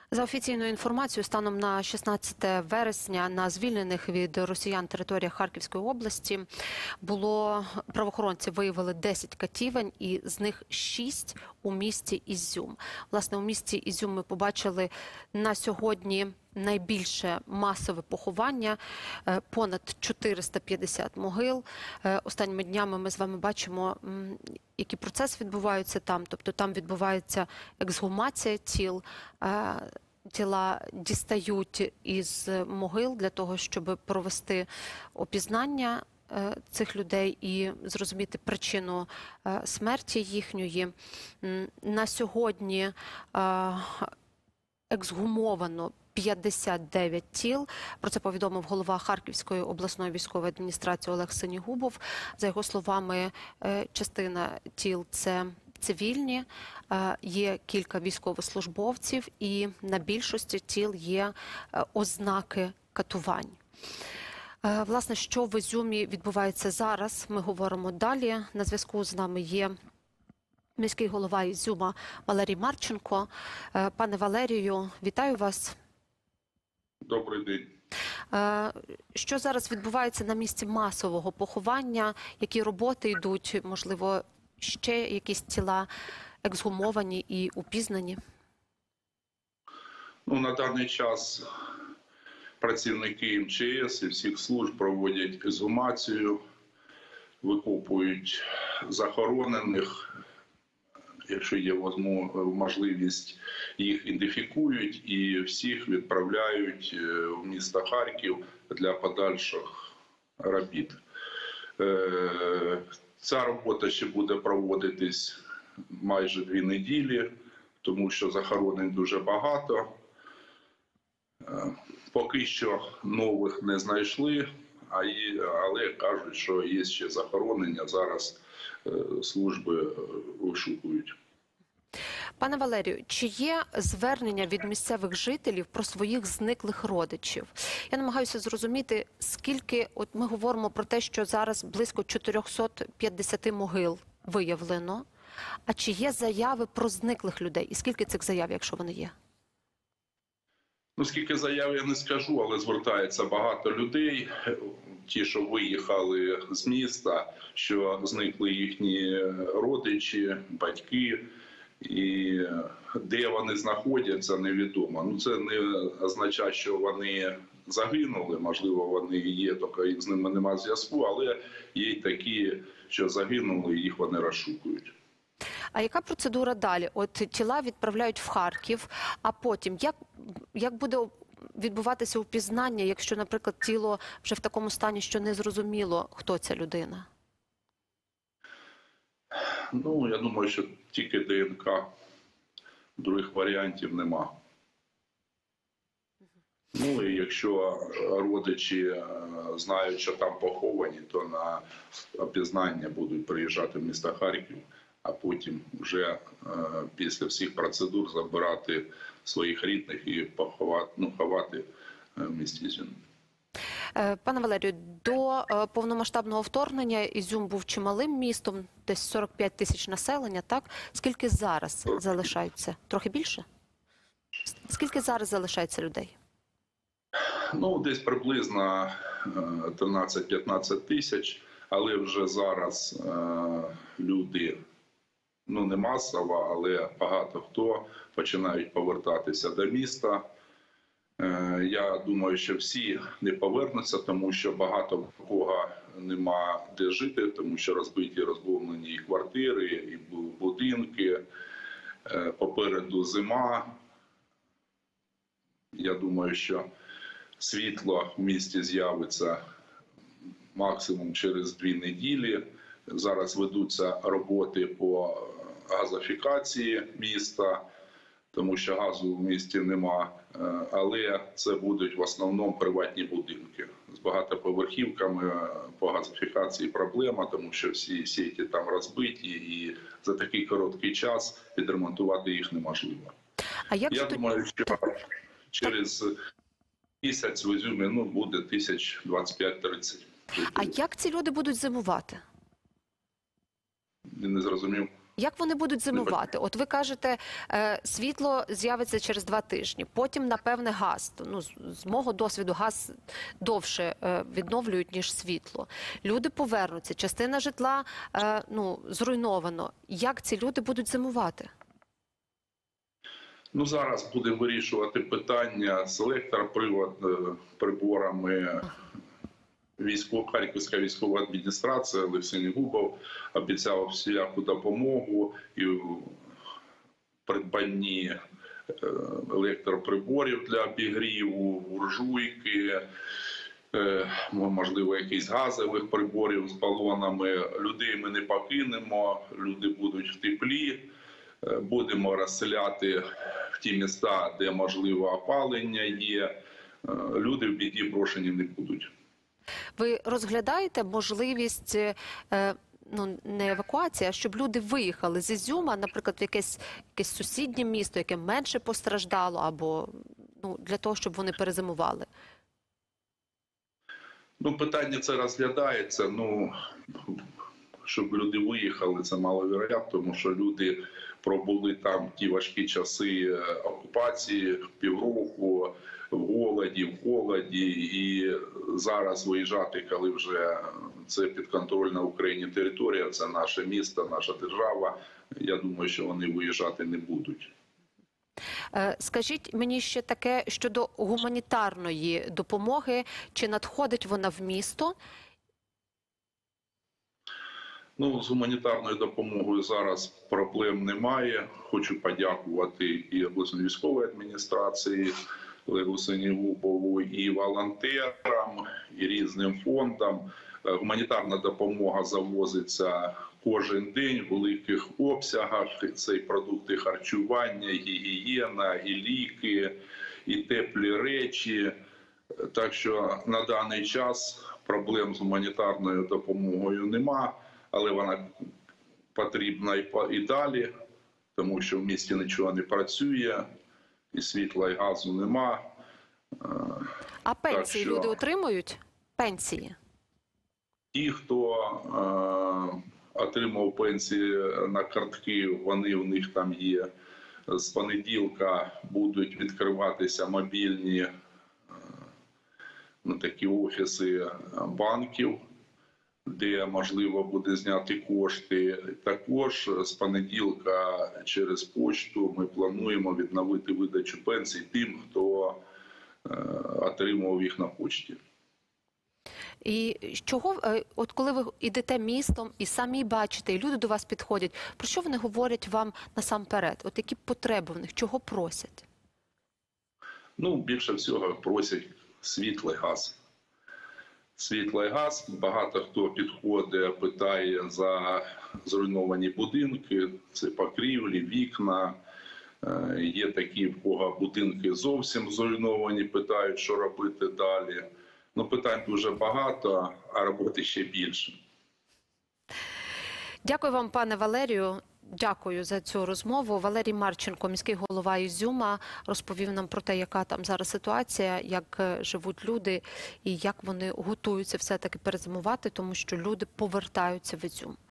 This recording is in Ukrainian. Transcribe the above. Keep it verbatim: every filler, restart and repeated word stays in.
За офіційною інформацією, станом на шістнадцяте вересня на звільнених від росіян територіях Харківської області було правоохоронці виявили десять катівень, і з них шість у місті Ізюм. Власне, у місті Ізюм ми побачили на сьогодні найбільше масове поховання, понад чотириста п'ятдесят могил. Останніми днями ми з вами бачимо, які процеси відбуваються там. Тобто там відбувається ексгумація тіл, тіла дістають із могил для того, щоб провести опізнання цих людей і зрозуміти причину смерті їхньої. На сьогодні ексгумовано п'ятдесят дев'ять тіл. Про це повідомив голова Харківської обласної військової адміністрації Олег Синігубов. За його словами, частина тіл – це цивільні, є кілька військовослужбовців і на більшості тіл є ознаки катувань. Власне, що в Ізюмі відбувається зараз, ми говоримо далі. На зв'язку з нами є міський голова Ізюма Валерій Марченко. Пане Валерію, вітаю вас. Добрий день. Що зараз відбувається на місці масового поховання? Які роботи йдуть? Можливо, ще якісь тіла ексгумовані і упізнані? Ну, на даний час працівники ем че ес і всіх служб проводять ексгумацію, викопують захоронених. Якщо є можливість, їх ідентифікують і всіх відправляють в місто Харків для подальших робіт. Ця робота ще буде проводитись майже дві неділі, тому що захоронень дуже багато. Поки що нових не знайшли, але кажуть, що є ще захоронення, зараз служби вишукують. Пане Валерію, чи є звернення від місцевих жителів про своїх зниклих родичів? Я намагаюся зрозуміти, скільки, от ми говоримо про те, що зараз близько чотирьохсот п'ятдесят могил виявлено, а чи є заяви про зниклих людей? І скільки цих заяв, якщо вони є? Ну, скільки заяв я не скажу, але звертається багато людей, ті, що виїхали з міста, що зникли їхні родичі, батьки, і де вони знаходяться, невідомо. Ну, це не означає, що вони загинули, можливо, вони є, тільки з ними немає зв'язку, але є й такі, що загинули, і їх вони розшукують. А яка процедура далі? От тіла відправляють в Харків, а потім як, як буде відбуватися упізнання, якщо, наприклад, тіло вже в такому стані, що не зрозуміло, хто ця людина? Ну, я думаю, що тільки де ен ка, других варіантів нема. Ну, і якщо родичі знають, що там поховані, то на опізнання будуть приїжджати в місто Харків, а потім вже після всіх процедур забирати своїх рідних і поховати, ну, ховати в місті Ізюм. Пане Валерію, до повномасштабного вторгнення Ізюм був чималим містом, десь сорок п'ять тисяч населення, так? Скільки зараз залишається? Трохи більше? Скільки зараз залишається людей? Ну, десь приблизно тринадцять-п'ятнадцять тисяч, але вже зараз люди, ну не масово, але багато хто починають повертатися до міста. Я думаю, що всі не повернуться, тому що багато в кого нема де жити, тому що розбиті, розбомблені і квартири, і будинки, попереду зима. Я думаю, що світло в місті з'явиться максимум через дві неділі. Зараз ведуться роботи по газифікації міста, тому що газу в місті нема, але це будуть в основному приватні будинки. З багатоповерхівками по газифікації проблема, тому що всі сіті там розбиті і за такий короткий час відремонтувати їх неможливо. А як Я тут... думаю, що через місяць в Ізюмі ну, буде тисяч двадцять п'ять - тридцять. А як ці люди будуть зимувати? Не зрозумів. Як вони будуть зимувати? От ви кажете, е, світло з'явиться через два тижні, потім, напевне, газ. Ну, з, з мого досвіду, газ довше е, відновлюють, ніж світло. Люди повернуться, частина житла е, ну, зруйновано. Як ці люди будуть зимувати? Ну, зараз будемо вирішувати питання з електроприводами. Військово, Харківська військова адміністрація, Олексій Негубов обіцяв всіляку допомогу і в придбанні електроприборів для обігріву, буржуйки, можливо, якісь газових приборів з балонами. Людей ми не покинемо, люди будуть в теплі. Будемо розселяти в ті міста, де, можливо, опалення є. Люди в біді брошені не будуть. Ви розглядаєте можливість, е, ну, не евакуації, а щоб люди виїхали з Ізюма, наприклад, в якесь, якесь сусіднє місто, яке менше постраждало, або ну, для того, щоб вони перезимували? Ну, питання це розглядається. Ну, щоб люди виїхали, це маловероятно, тому що люди пробули там ті важкі часи окупації, півроку, в голоді, в холоді, і зараз виїжджати, коли вже це підконтрольна Україні територія, це наше місто, наша держава, я думаю, що вони виїжджати не будуть. Скажіть мені ще таке щодо гуманітарної допомоги, чи надходить вона в місто? Ну, з гуманітарною допомогою зараз проблем немає. Хочу подякувати і обласній військовій адміністрації, Олегу Синігубову, і волонтерам, і різним фондам. Гуманітарна допомога завозиться кожен день в великих обсягах. Це і продукти харчування, і гігієна, і ліки, і теплі речі. Так що на даний час проблем з гуманітарною допомогою нема, але вона потрібна і далі, тому що в місті нічого не працює, і світла, і газу нема. А пенсії що... люди отримують? Пенсії? Ті, хто е, отримав пенсії на картки, вони в них там є. З понеділка будуть відкриватися мобільні е, ну, такі офіси банків, де можливо буде зняти кошти. Також з понеділка через почту ми плануємо відновити видачу пенсій тим, хто е, отримував їх на почті. І чого, от коли ви йдете містом і самі бачите, і люди до вас підходять, про що вони говорять вам насамперед? От які потреби в них, чого просять? Ну, більше всього просять світло і газ. Світло і газ. Багато хто підходить, питає за зруйновані будинки, це покрівлі, вікна. Є такі, в кого будинки зовсім зруйновані, питають, що робити далі. Ну, питань дуже багато, а роботи ще більше. Дякую вам, пане Валерію. Дякую за цю розмову. Валерій Марченко, міський голова Ізюма, розповів нам про те, яка там зараз ситуація, як живуть люди і як вони готуються все-таки перезимувати, тому що люди повертаються в Ізюм.